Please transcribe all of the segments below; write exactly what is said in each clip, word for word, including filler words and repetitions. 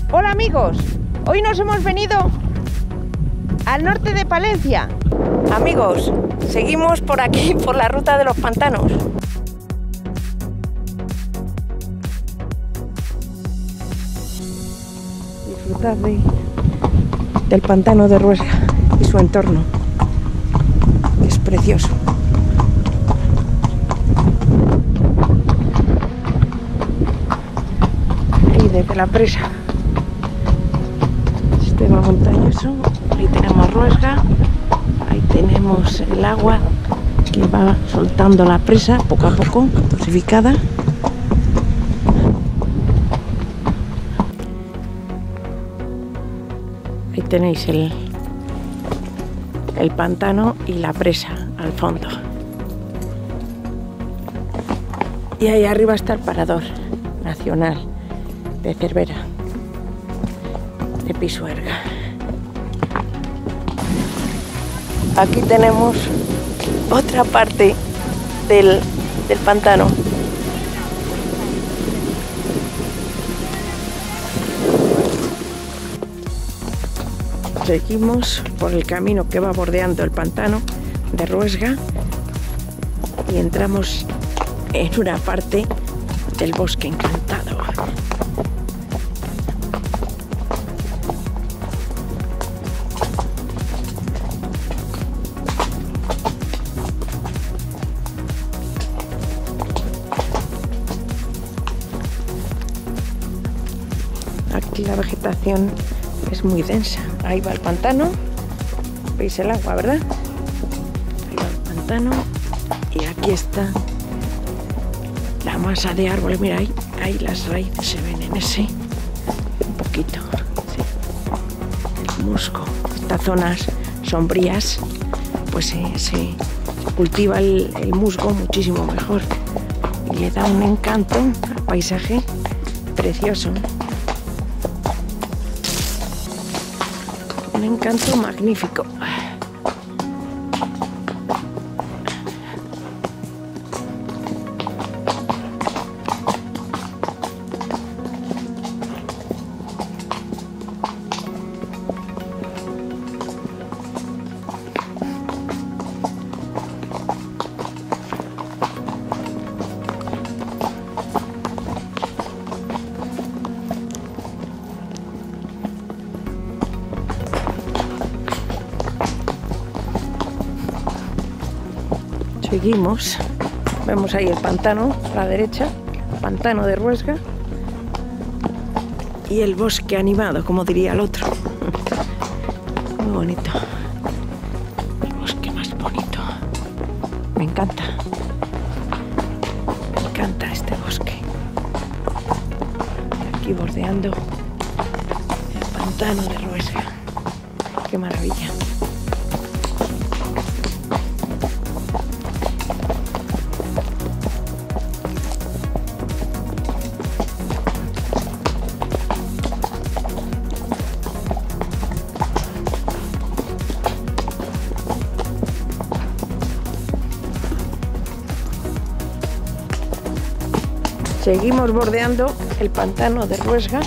Hola amigos, hoy nos hemos venido al norte de Palencia. Amigos, seguimos por aquí, por la ruta de los pantanos. Disfrutad de, del pantano de Ruesga y su entorno, que es precioso. Y desde la presa, sistema montañoso, ahí tenemos Ruesga, ahí tenemos el agua que va soltando la presa poco a poco, dosificada. Ahí tenéis el, el pantano y la presa al fondo. Y ahí arriba está el parador nacional de Cervera, de Pisuerga. Aquí tenemos otra parte del, del pantano. Seguimos por el camino que va bordeando el pantano de Ruesga y entramos en una parte del bosque encantado. Aquí la vegetación es muy densa. Ahí va el pantano. ¿Veis el agua, verdad? Ahí va el pantano. Y aquí está la masa de árboles. Mira, ahí, ahí las raíces se ven en ese un poquito. Sí. El musgo. Estas zonas sombrías, pues se, se cultiva el, el musgo muchísimo mejor. Y le da un encanto al paisaje precioso. Un encanto magnífico. Seguimos, vemos ahí el pantano a la derecha, pantano de Ruesga, y el bosque animado, como diría el otro. Muy bonito, el bosque más bonito. Me encanta, me encanta este bosque. Aquí bordeando el pantano de Ruesga. Qué maravilla. Seguimos bordeando el pantano de Ruesga.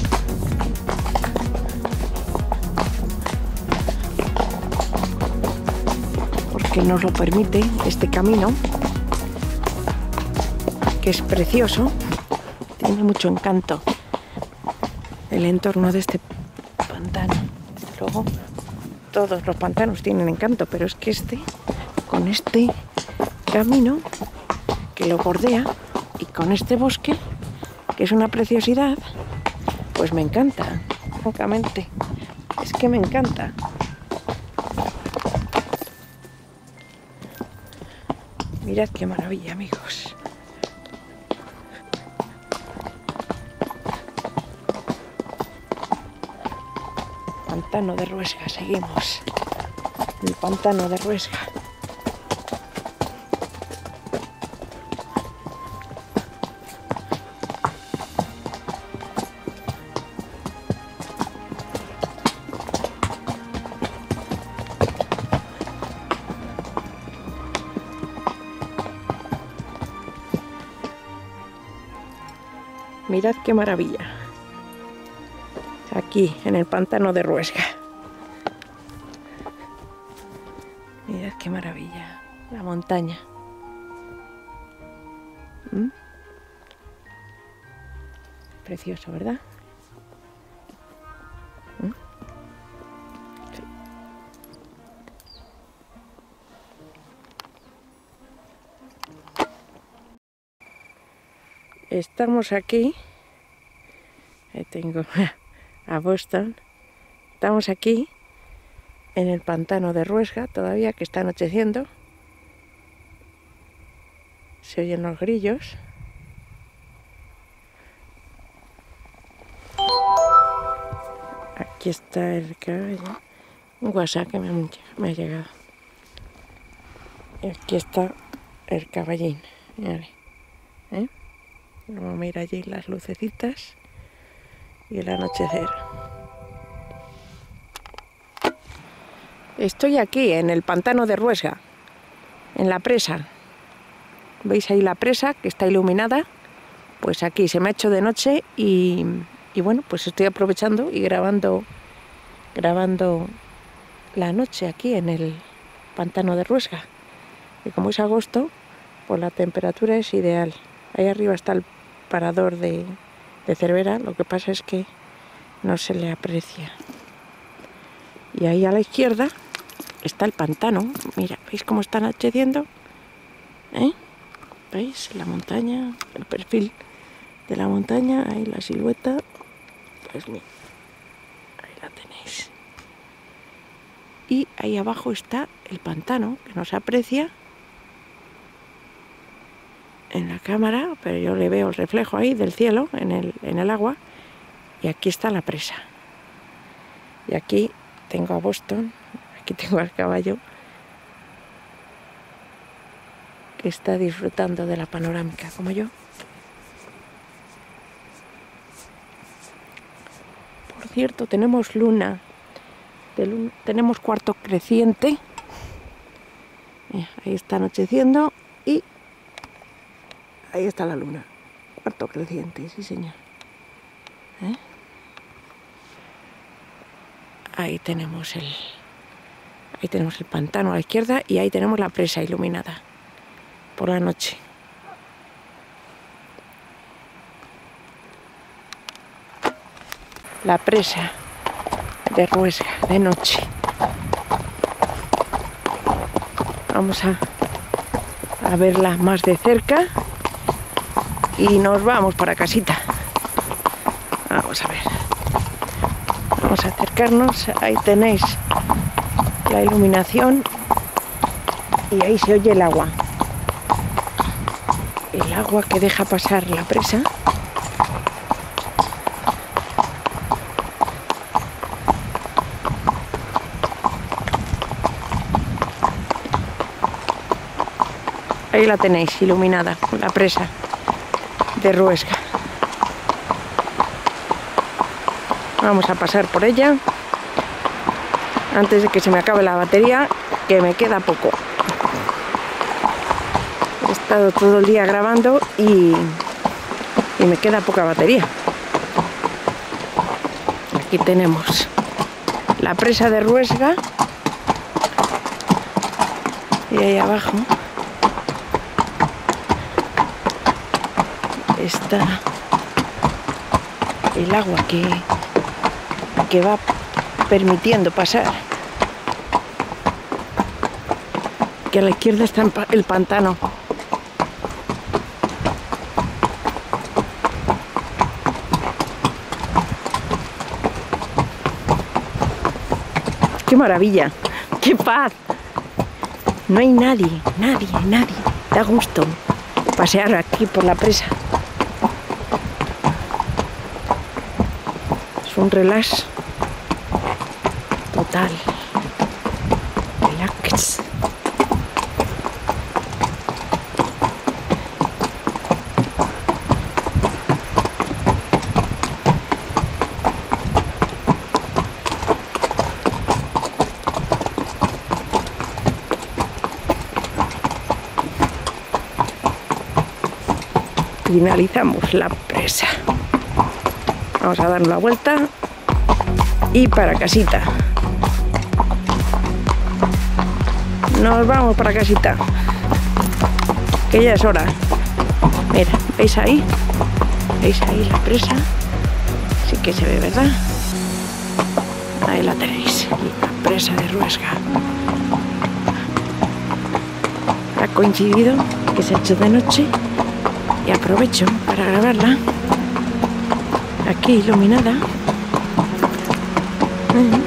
Porque nos lo permite este camino, que es precioso, tiene mucho encanto el entorno de este pantano. Desde luego, todos los pantanos tienen encanto, pero es que este, con este camino que lo bordea y con este bosque, que es una preciosidad, pues me encanta, francamente, es que me encanta. Mirad qué maravilla, amigos. Pantano de Ruesga, seguimos. El pantano de Ruesga. Mirad qué maravilla. aquí en el pantano de Ruesga. Mirad qué maravilla, la montaña. ¿Mm? Precioso, ¿verdad? ¿Mm? Sí. Estamos aquí, ahí tengo a Boston, estamos aquí en el pantano de Ruesga, todavía que está anocheciendo, se oyen los grillos. Aquí está el caballo, un WhatsApp que me ha, me ha llegado. Y aquí está el caballín, mirad, ¿eh? Vamos a mirar allí las lucecitas y el anochecer. Estoy aquí en el pantano de Ruesga, en la presa. ¿Veis ahí la presa que está iluminada? Pues aquí se me ha hecho de noche y, y bueno, pues estoy aprovechando y grabando, grabando la noche aquí en el pantano de Ruesga. Y como es agosto, pues la temperatura es ideal. Ahí arriba está el parador de, de Cervera, lo que pasa es que no se le aprecia. Y ahí a la izquierda está el pantano. Mira, ¿veis cómo está anocheciendo? ¿Eh? ¿Veis? La montaña, el perfil de la montaña, ahí la silueta. Pues mira, ahí la tenéis. Y ahí abajo está el pantano, que no se aprecia en la cámara, pero yo le veo el reflejo ahí del cielo en el, en el agua. Y aquí está la presa. Y aquí tengo a Boston, aquí tengo al caballo, que está disfrutando de la panorámica, como yo. Por cierto, tenemos luna, de luna tenemos cuarto creciente. Mira, ahí está anocheciendo y ahí está la luna, cuarto creciente, sí señor. ¿Eh? Ahí tenemos el, ahí tenemos el pantano a la izquierda y ahí tenemos la presa iluminada por la noche. La presa de Ruesga de noche. Vamos a, a verla más de cerca y nos vamos para casita. Vamos a ver. Vamos a acercarnos, ahí tenéis la iluminación y ahí se oye el agua. El agua que deja pasar la presa. Ahí la tenéis iluminada, la presa de Ruesga. Vamos a pasar por ella antes de que se me acabe la batería, que me queda poco. He estado todo el día grabando y, y me queda poca batería. Aquí tenemos la presa de Ruesga y ahí abajo está el agua que que va permitiendo pasar. Que a la izquierda está el pantano. ¡Qué maravilla! ¡Qué paz! No hay nadie, nadie, nadie. Da gusto pasear aquí por la presa. Es un relax total. Relax. Finalizamos la presa. Vamos a dar la vuelta y para casita. Nos vamos para casita, que ya es hora. Mira, ¿veis ahí? ¿Veis ahí la presa? Sí que se ve, ¿verdad? Ahí la tenéis, la presa de Ruesga. Ha coincidido que se ha hecho de noche y aprovecho para grabarla aquí iluminada. Uh-huh.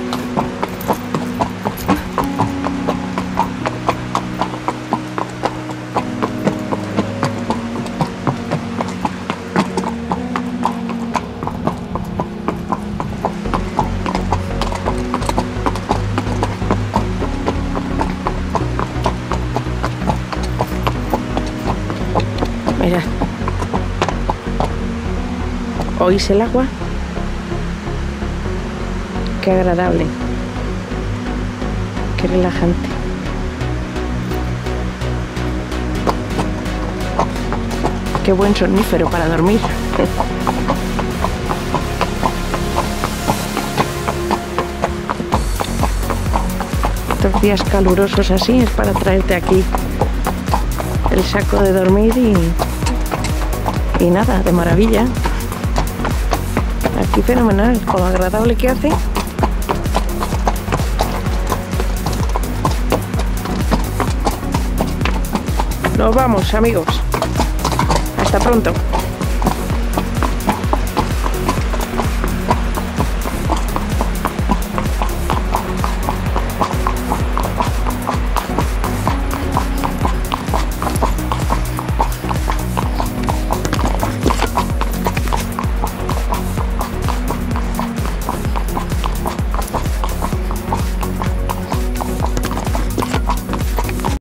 Mirad, ¿oís el agua? Qué agradable, qué relajante. Qué buen sonífero para dormir. Estos días calurosos así es para traerte aquí el saco de dormir y, y nada, de maravilla. Aquí fenomenal, con lo agradable que hace. Nos vamos, amigos. Hasta pronto.